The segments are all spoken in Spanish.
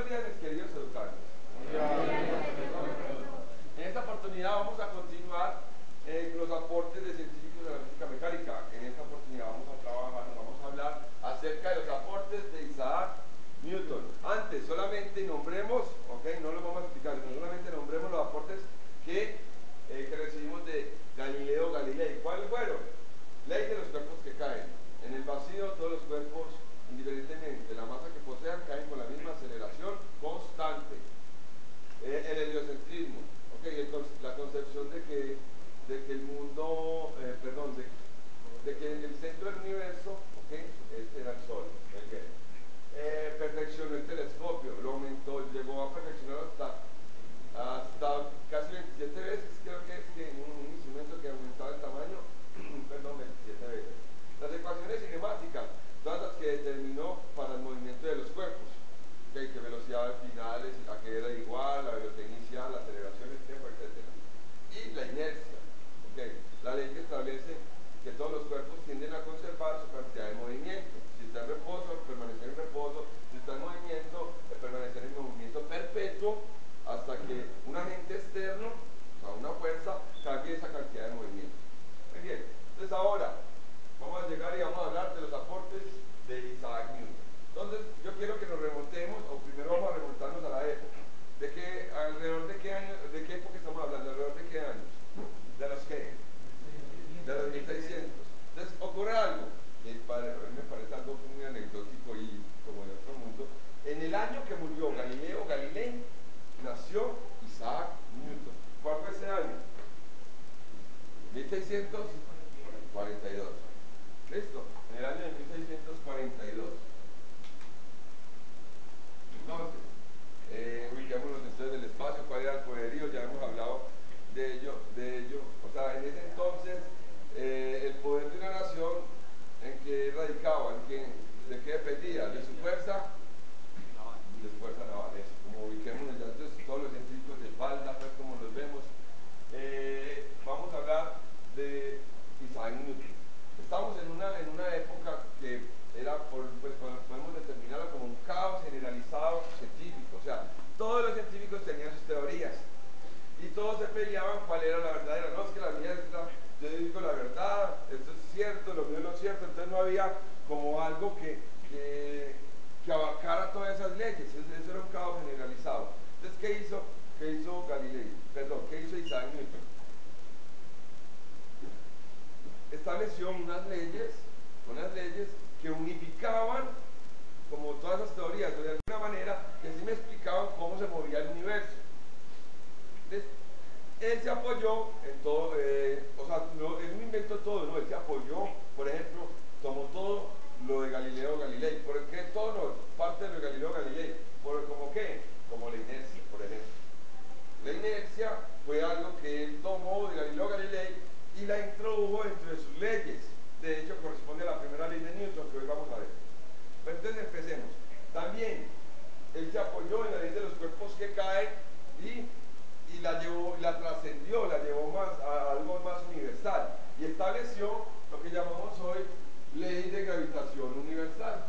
días, mis queridos educandos. En esta oportunidad vamos a continuar los aportes de científicos a la física mecánica. En esta oportunidad vamos a trabajar, nos vamos a hablar acerca de los aportes de Isaac Newton. Antes, solamente nombremos, ok, no lo vamos a explicar, sino solamente nombremos los aportes que recibimos de Galileo Galilei. ¿Cuáles fueron? Ley de los cuerpos que caen. En el vacío, todos los cuerpos, indiferentemente de la masa que posean, caen con la misma aceleración constante. El heliocentrismo, okay, la concepción de que el mundo, de que el centro del universo, okay, era el Sol, perfeccionó el telescopio, lo aumentó, llegó a perfeccionar hasta casi 27 veces, creo que es que un instrumento que aumentaba el tamaño, 27 veces. Las ecuaciones cinemáticas, todas las que determinó para el movimiento de los cuerpos, okay, que velocidades finales, a que era igual, la velocidad inicial, la aceleración, el tiempo, etc. Y la inercia, okay, la ley que establece que todos los cuerpos tienden a conservar su cantidad de movimiento. Si está en reposo, permanecer en reposo; si está en movimiento, permanecer en movimiento perpetuo hasta que un agente externo, o sea, una fuerza, cambie esa cantidad de movimiento. Muy bien, entonces ahora vamos a llegar y vamos a hablar de los aportes de Isaac Newton. Entonces yo quiero que nos remontemos, o primero vamos a remontarnos a la época. ¿Alrededor de qué año, de qué época estamos hablando? ¿Alrededor de qué años? ¿De los qué? De los 1600. Entonces ocurre algo que me parece algo muy anecdótico y como de otro mundo. En el año que murió Galileo Galilei, nació Isaac Newton. ¿Cuál fue ese año? 1642. ¿Listo? En el año de 1642. Entonces, ubiquémonos entonces del espacio, cuál era el poderío, ya hemos hablado de ello. O sea, en ese entonces, el poder de una nación, ¿en qué radicaba? ¿De qué dependía? ¿De su fuerza? De su fuerza naval, eso. Como ubiquémonos ya entonces todos los científicos de espalda, pues como los vemos. Vamos a hablar de Isaac Newton. Estamos en una época que era, pues podemos determinarla como un caos generalizado científico. O sea, todos los científicos tenían sus teorías y todos se peleaban cuál era la verdadera. No, es que la mía es yo digo la verdad, esto es cierto, lo mío no es cierto. Entonces no había como algo que abarcara todas esas leyes. Eso era un caos generalizado. Entonces, ¿qué hizo Galilei? Perdón, ¿qué hizo Isaac Newton? Estableció unas leyes que unificaban como todas esas teorías, de alguna manera que sí me explicaban cómo se movía el universo. Entonces, él se apoyó en todo, o sea, él no inventó todo, no, él se apoyó, por ejemplo, tomó todo lo de Galileo Galilei. ¿Por qué todo no? Parte de lo de Galileo Galilei. ¿Cómo qué? Como la inercia, por ejemplo. La inercia fue algo que él tomó de Galileo Galilei y la introdujo entre sus leyes. De hecho, corresponde a la primera ley de Newton, que hoy vamos a ver. Pero entonces empecemos. También, él se apoyó en la ley de los cuerpos que caen y la trascendió, la llevó a algo más universal. Y estableció lo que llamamos hoy ley de gravitación universal.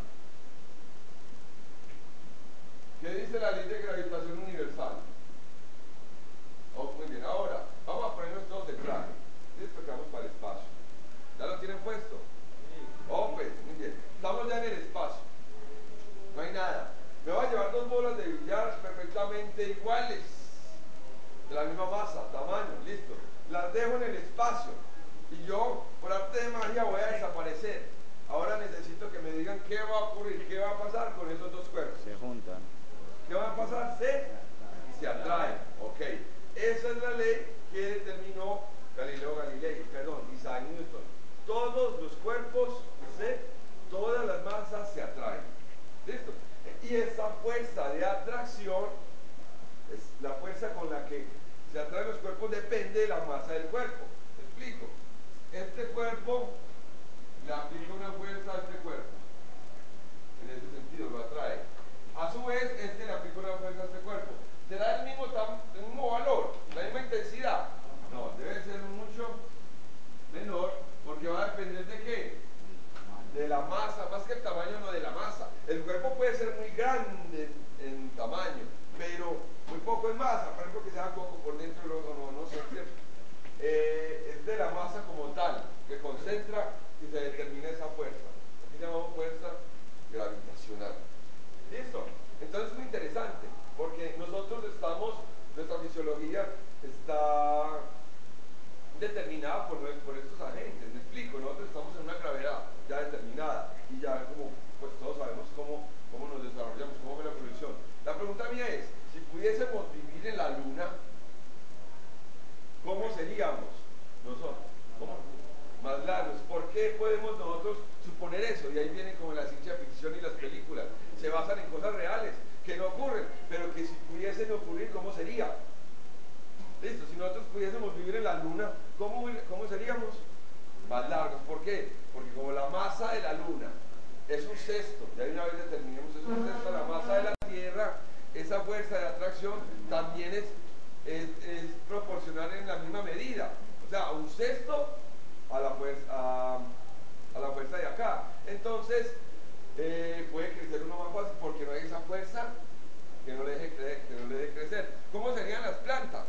¿Qué dice la ley de gravitación universal? Oh, muy bien, ahora vamos a ponernos todos el traje. Listo, que vamos para el espacio. ¿Ya lo tienen puesto? Oh, pues, muy bien. Estamos ya en el espacio. No hay nada. Me voy a llevar dos bolas de billar perfectamente iguales, de la misma masa, tamaño, listo. Las dejo en el espacio y yo, por arte de magia, voy a desaparecer. Ahora necesito que me digan qué va a ocurrir, qué va a pasar con esos dos cuerpos. Se juntan. ¿Qué va a pasar? Se atraen. Ok. Esa es la ley que determinó Isaac Newton. Todos los cuerpos, todas las masas se atraen. ¿Listo? Y esa fuerza de atracción, es la fuerza con la que se atraen los cuerpos, depende de la masa del cuerpo. ¿Te explico? Este cuerpo le aplica una fuerza a este cuerpo. En ese sentido lo atrae. A su vez, este le aplica una fuerza a este cuerpo. ¿Será el mismo valor? ¿La misma intensidad? No, debe ser mucho menor, porque va a depender de qué? De la masa, más que el tamaño, no de la masa. El cuerpo puede ser muy grande en tamaño, poco en masa, por ejemplo que sea poco por dentro y luego no sé, ¿cierto? Es de la masa como tal, que concentra y se determina esa fuerza. Aquí llamamos fuerza gravitacional. ¿Listo? Entonces es muy interesante, porque nosotros estamos, nuestra fisiología está determinada por estos agentes, me explico, nosotros estamos en una gravedad ya determinada y ya como pues todos sabemos cómo nos desarrollamos, cómo fue la evolución. La pregunta mía es, si pudiésemos vivir en la luna, ¿cómo seríamos nosotros? ¿Cómo? Más largos. ¿Por qué podemos nosotros suponer eso? Y ahí viene como la ciencia ficción y las películas. Se basan en cosas reales, que no ocurren, pero que si pudiesen ocurrir, ¿cómo sería? Listo, si nosotros pudiésemos vivir en la luna, ¿cómo seríamos? Más largos. ¿Por qué? Porque como la masa de la luna es un sexto, ya una vez determinemos, es un sexto de la masa de la Tierra, esa fuerza de atracción también es proporcional en la misma medida. O sea, un sexto a la fuerza de acá. Entonces, puede crecer uno más fácil porque no hay esa fuerza que no le deje crecer. ¿Cómo serían las plantas?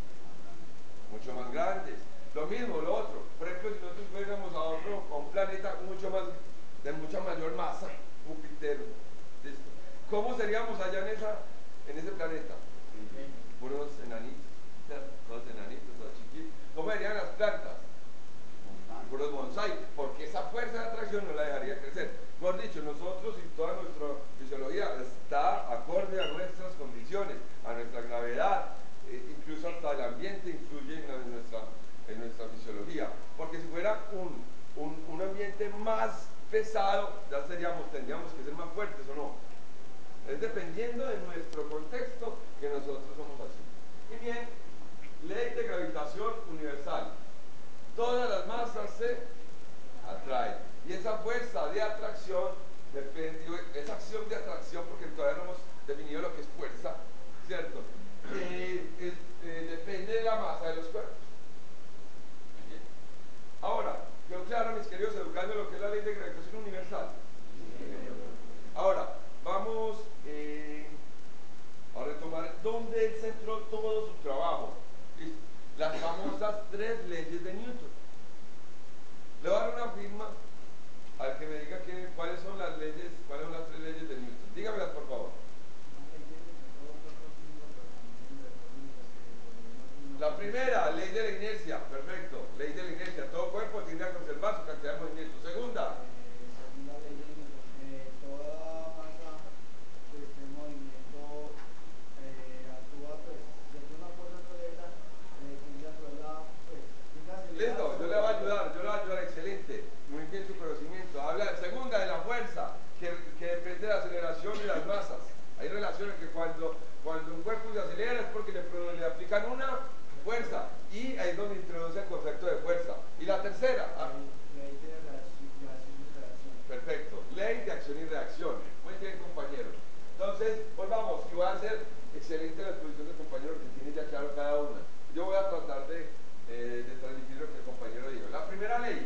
Mucho más grandes. Lo mismo, lo otro. Por ejemplo, si nosotros fuéramos a un planeta de mucha mayor masa, Júpiter, ¿listo? ¿Cómo seríamos allá en ese planeta? Puros enanitos, todos enanitos, todos chiquitos. ¿Cómo serían las plantas? Puros bonsai, porque esa fuerza de atracción no la dejaría crecer. Mejor dicho, nosotros y toda nuestra fisiología está acorde a nuestras condiciones, a nuestra gravedad, incluso hasta el ambiente influye en nuestra fisiología. Porque si fuera un ambiente más pesado, ya tendríamos que ser más fuertes o no. Es dependiendo de nuestro contexto que nosotros somos así. Y bien, ley de gravitación universal. Todas las masas se atraen. Y esa fuerza de atracción depende, esa acción de atracción, porque todavía no hemos definido lo que es fuerza, ¿cierto? Depende de la masa de los cuerpos. Bien. Ahora, quedó claro, mis queridos educandos, lo que es la ley de gravitación universal. Ahora, vamos a retomar dónde él centró todo su trabajo. Las famosas 3 leyes de Newton. Le voy a dar una firma al que me diga cuáles son las 3 leyes de Newton. Dígamelas, por favor. La primera, ley de la inercia. Perfecto. Ley de la inercia. Todo cuerpo tiende a conservar su cantidad de movimiento. Segunda. Segunda ley de Newton. Toda masa en movimiento actúa, pues, siempre una fuerza sola, Listo, yo le voy a ayudar, excelente. Muy bien su conocimiento. Habla, segunda, de la fuerza, que depende de la aceleración de las masas. Hay relaciones que cuando un cuerpo se acelera es porque le aplican una fuerza, y ahí es donde introduce el concepto de fuerza. Y la tercera, ley de acción y reacción. Perfecto, ley de acción y reacción. Muy bien, compañero. Entonces, pues vamos, y voy a hacer excelente la exposición del compañero que tiene ya claro cada una. Yo voy a tratar de transmitir lo que el compañero dijo. La primera ley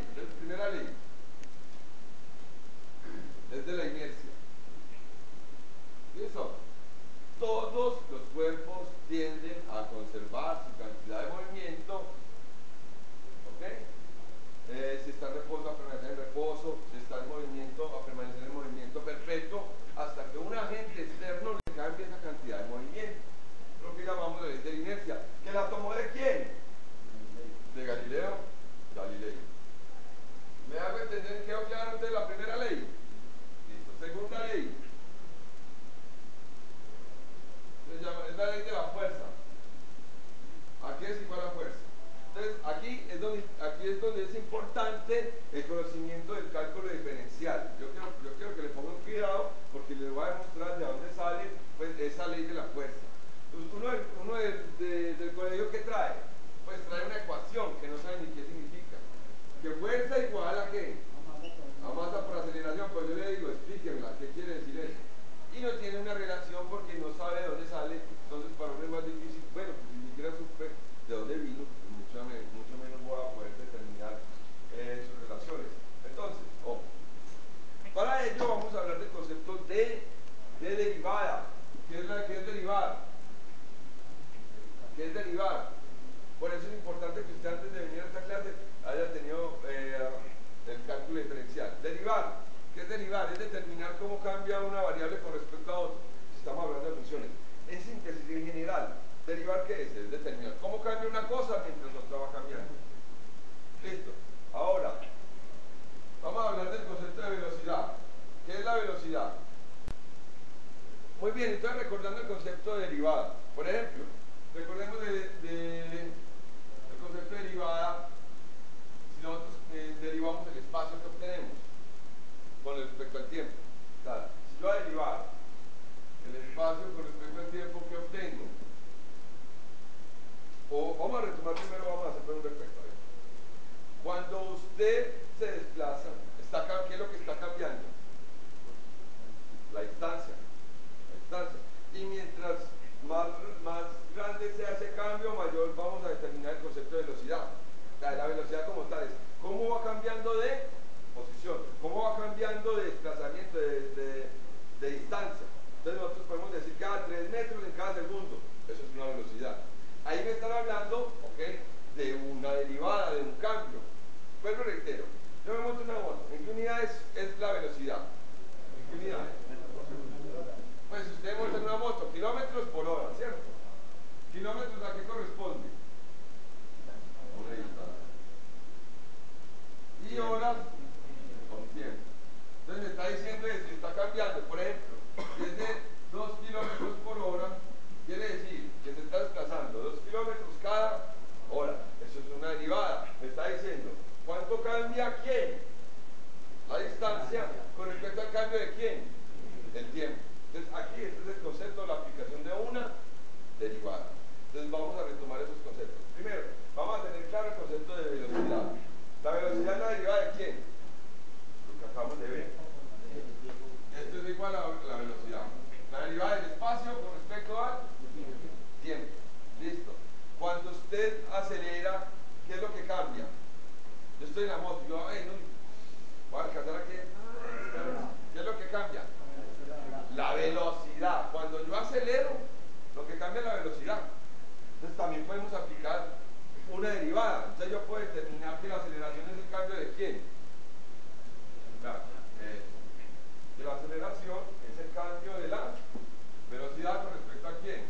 es de la inercia. ¿Listo? Todos los cuerpos tienden a conservar su cantidad de movimiento, ¿ok? Si está en reposo, a permanecer en reposo; si está en movimiento, a permanecer en movimiento perpetuo, hasta que un agente externo le cambie esa cantidad de movimiento. Lo que llamamos la ley de la inercia. ¿Que la tomó de quién? De Galileo Galilei. ¿Me hago entender? ¿Quedó claro entonces la primera ley? Listo. Segunda ley. Es la ley de la fuerza. Aquí es igual a fuerza. Entonces, aquí es donde es importante el conocimiento del cálculo diferencial. Yo quiero que le pongan cuidado, porque les voy a demostrar de dónde sale pues, esa ley de la fuerza. Entonces, uno del colegio, ¿qué trae? Pues trae una ecuación que no sabe ni qué significa. ¿Que fuerza igual a qué? A masa por aceleración. Pues yo le digo, explíquenla, ¿qué quiere decir eso? Y no tiene una relación porque no sabe de dónde sale. Entonces, para uno es más difícil. Bueno, pues si ni siquiera supe de dónde vino, pues mucho menos voy a poder determinar sus relaciones. Entonces, para ello vamos a hablar del concepto de derivada. ¿Qué es derivada? ¿Qué es derivar? Por eso es importante que usted antes de venir a esta clase haya tenido el cálculo diferencial. Derivar. ¿Qué es derivar? Es determinar cómo cambia una variable con respecto a otra. Si estamos hablando de funciones. En síntesis, en general, ¿derivar qué es? Es determinar cómo cambia una cosa mientras otra va cambiando. Listo. Ahora, vamos a hablar del concepto de velocidad. ¿Qué es la velocidad? Muy bien, entonces recordando el concepto de derivada. Por ejemplo, recordemos el concepto de derivada. Si nosotros derivamos el espacio que obtenemos con respecto al tiempo. O sea, si yo voy a derivar el espacio con respecto al tiempo que obtengo, o vamos a retomar primero, vamos a hacer un respecto a esto. Cuando usted se desplaza, ¿qué es lo que está cambiando? La distancia. Y mientras más grande sea ese cambio, mayor vamos a determinar el concepto de velocidad. La velocidad como tal es cómo va cambiando de posición, cómo va cambiando de desplazamiento, de distancia. Entonces nosotros podemos decir cada 3 metros en cada segundo. Eso es una velocidad. Ahí me están hablando, de una derivada, de un cambio. Pues lo reitero, yo me monto una moto. ¿En qué unidades es la velocidad? ¿En qué unidades? Pues si usted monta en una moto, kilómetros por hora, ¿cierto? ¿Kilómetros a qué corresponde? Una distancia. Y horas con tiempo. Entonces me está diciendo que si está cambiando, por ejemplo, si es de 2 kilómetros por hora, quiere decir que se está desplazando 2 kilómetros cada hora. Eso es una derivada. Me está diciendo, ¿cuánto cambia quién? La distancia con respecto al cambio de quién? El tiempo. Entonces aquí este es el concepto de la aplicación de una derivada. Entonces vamos a retomar esos conceptos. Primero, vamos a tener claro el concepto de velocidad. ¿La velocidad es la derivada de quién? Lo que acabamos de ver. Esto es igual a la velocidad. La derivada del espacio con respecto al tiempo. Listo. Cuando usted acelera, ¿qué es lo que cambia? Yo estoy en la moto y yo, no, voy a alcanzar aquí. ¿Qué es lo que cambia? La velocidad. Cuando yo acelero, lo que cambia es la velocidad. Entonces también podemos aplicar una derivada. Entonces yo puedo determinar que la aceleración es el cambio de quién. Que la aceleración es el cambio de la velocidad con respecto a quién.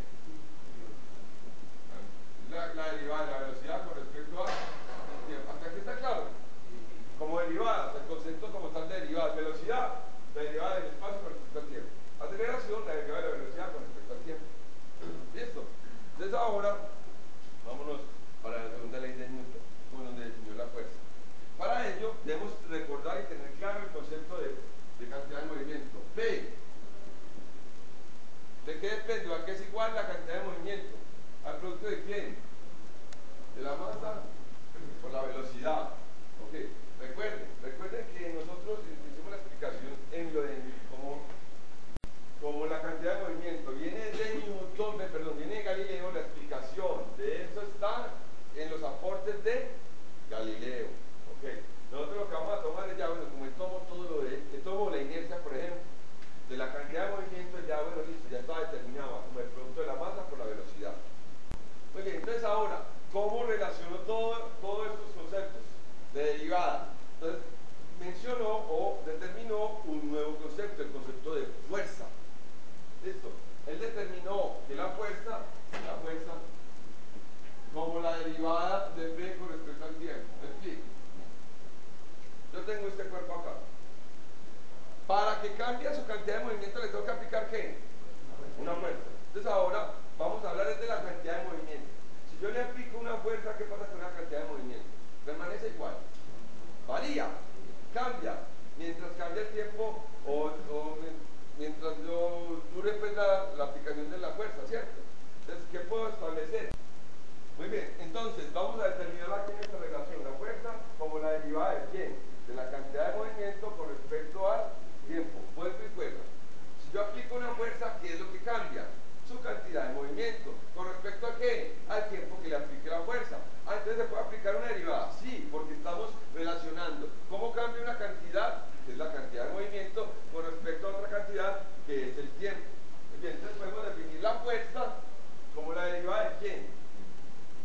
La derivada de la velocidad con respecto a tiempo. ¿Hasta aquí está claro? Como derivadas, el concepto como tal de derivadas. Velocidad, la derivada del espacio con respecto al tiempo. Aceleración, la derivada de la velocidad con respecto al tiempo. ¿Listo? Entonces ahora, vámonos para la segunda ley de Newton, con donde definió la fuerza. Para ello, debemos recordar y tener claro el concepto de cantidad de movimiento. P. ¿De qué depende? ¿A qué es igual la cantidad de movimiento? ¿Al producto de quién? De la masa por la velocidad. Ok. Recuerden que nosotros hicimos la explicación en lo de como la cantidad de movimiento viene de Newton, viene de Galileo, la explicación de eso está en los aportes de Galileo. Okay. Nosotros lo que vamos a tomar es ya, bueno, como tomo todo lo de, que tomo la inercia, por ejemplo, de la cantidad de movimiento, ya, bueno, listo, ya está determinado como el producto de la masa por la velocidad. Muy bien, entonces ahora, ¿cómo relaciono todos estos conceptos de derivada? Entonces, mencionó o determinó un nuevo concepto, el concepto de fuerza. ¿Listo? Él determinó que la fuerza, como la derivada de P con respecto al tiempo. ¿Me explico? Yo tengo este cuerpo acá. Para que cambie su cantidad de movimiento le tengo que aplicar ¿qué? Una fuerza. Entonces ahora vamos a hablar de la cantidad de movimiento. Si yo le aplico una fuerza, ¿qué pasa con la cantidad de movimiento? Permanece igual. Varía, cambia. Mientras cambia el tiempo o mientras yo dure pues la aplicación de la fuerza, ¿cierto? Entonces, ¿qué puedo establecer? Muy bien, entonces vamos a determinar aquí en esta relación la fuerza como la derivada de quién? De la cantidad de movimiento con respecto al tiempo. Vuelvo y juego. Si yo aplico una fuerza, ¿qué es lo que cambia? Su cantidad de movimiento. ¿Con respecto a qué? Al tiempo que le aplique la fuerza. Entonces se puede aplicar una derivada. Sí, porque estamos relacionando cómo cambia una cantidad, que es la cantidad de movimiento, con respecto a otra cantidad, que es el tiempo. Bien, entonces podemos definir la fuerza como la derivada de quién?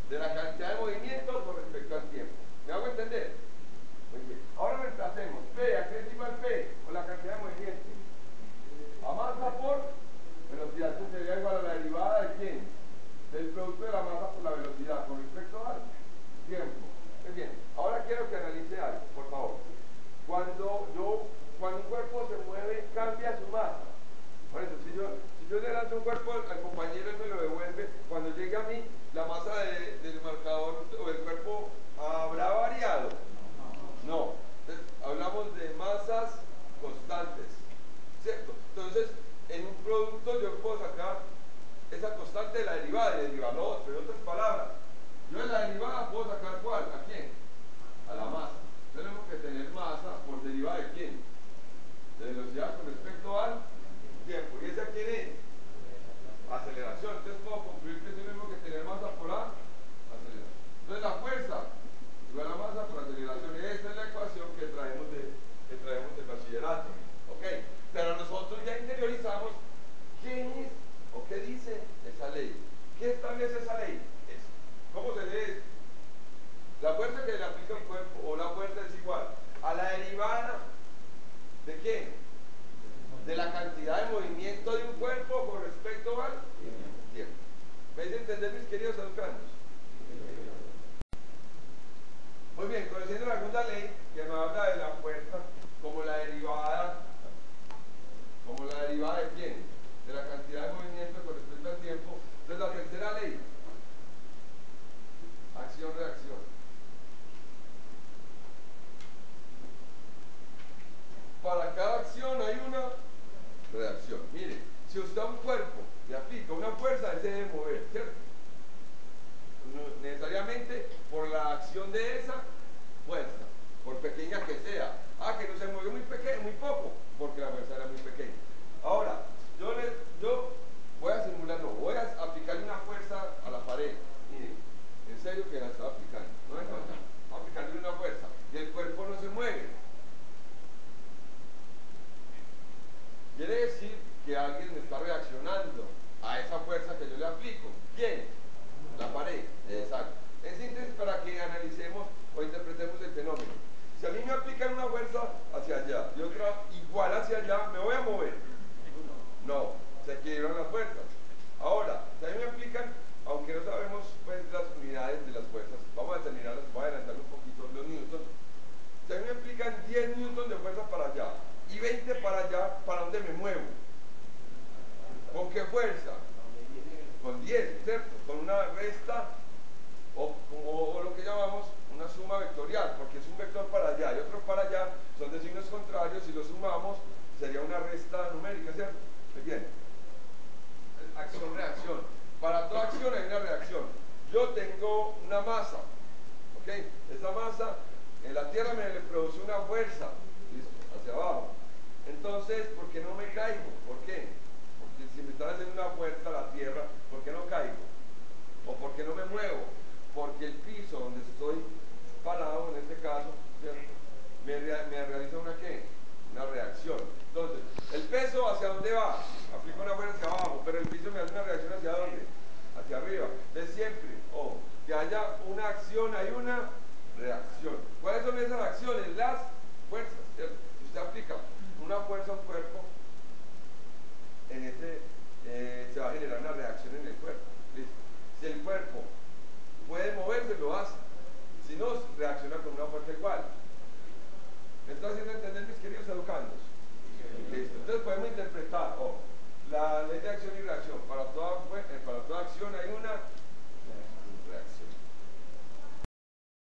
de la cantidad de movimiento con respecto al tiempo. ¿Me hago entender? Muy bien. Ahora reemplacemos P, ¿a qué es igual P? O la cantidad de movimiento. A masa por velocidad. Esto sería igual a la derivada de quién? Del producto de la masa por la velocidad con respecto al tiempo. Muy bien. Ahora quiero que analice algo, por favor. Cuando un cuerpo se mueve, cambia su masa. Por eso, si yo le lanzo un cuerpo al compañero, él me lo devuelve. Cuando llegue a mí, la masa del marcador o del cuerpo habrá variado. No. Entonces, hablamos de masas constantes, ¿cierto? Entonces, en un producto yo puedo sacar esa constante de la derivada y derivar lo otro. En otras palabras, yo de la derivada puedo sacar ¿cuál? ¿A quién? A la masa. Tenemos que tener masa por derivada de quién? De velocidad con respecto al tiempo. ¿Y esa quién es? Aceleración. Entonces puedo concluir que es lo mismo que tener masa por aceleración. Entonces la fuerza igual a masa por aceleración. Esta es la ecuación que traemos del bachillerato. ¿Ok? Pero nosotros ya interiorizamos qué es o qué dice esa ley. ¿Qué establece esa ley? ¿Cómo se lee esto? La fuerza que le aplica al cuerpo o la fuerza es igual a la derivada ¿de qué? De la cantidad de movimiento de un cuerpo con respecto al tiempo. ¿Me dicen entender, mis queridos educandos? Muy bien, conociendo la segunda ley que nos habla de la fuerza como la derivada de quién? De la cantidad de movimiento con respecto al tiempo. Entonces la tercera ley, acción-reacción. Para cada acción hay una reacción. Mire, si usted a un cuerpo le aplica una fuerza, él se debe mover, ¿cierto? Necesariamente por la acción de esa fuerza, por pequeña que sea. Que no se movió muy pequeño, muy poco, porque la fuerza era muy pequeña. Ahora, yo voy a simular, no, voy a aplicarle una fuerza a la pared. Mire, en serio que la estoy aplicando, no es falta, aplicándole una fuerza y el cuerpo no se mueve. Quiere decir que alguien está reaccionando a esa fuerza que yo le aplico. ¿Quién? La pared. Exacto. En síntesis, para que analicemos o interpretemos el fenómeno. Si a mí me aplican una fuerza hacia allá y otra igual hacia allá, ¿me voy a mover? No, se equilibran las fuerzas. Ahora, si a mí me aplican, aunque no sabemos pues las unidades de las fuerzas, vamos a terminarlas, voy a adelantar un poquito los newtons. Si a mí me aplican 10 newtons de fuerza para allá y 20 para allá, ¿para dónde me muevo? ¿Con qué fuerza? Con 10, ¿cierto? Con una resta o lo que llamamos una suma vectorial, porque es un vector para allá y otro para allá, son de signos contrarios, si los sumamos sería una resta numérica, ¿cierto? Muy bien. Acción-reacción. Para toda acción hay una reacción. Yo tengo una masa, ¿ok? Esa masa en la Tierra me le produce una fuerza, ¿listo? Hacia abajo. Entonces, ¿por qué no me caigo? ¿Por qué? Porque si me están haciendo una fuerza a la Tierra, ¿por qué no caigo? ¿O por qué no me muevo? Porque el piso donde estoy parado, en este caso, ¿cierto? me realiza una ¿qué? Una reacción. Entonces, ¿el peso hacia dónde va? Aplico una fuerza hacia abajo, pero el piso me hace una reacción ¿hacia dónde? Hacia arriba. Entonces siempre, que haya una acción, hay una reacción. ¿Cuáles son esas acciones? Las fuerzas, ¿cierto? Si usted aplica una fuerza a un cuerpo, se va a generar una reacción en el cuerpo. ¿Listo? Si el cuerpo puede moverse, lo hace. Si no, reacciona con una fuerza igual. ¿Me está haciendo entender, mis queridos educandos? Listo. Entonces podemos interpretar la ley de acción y reacción para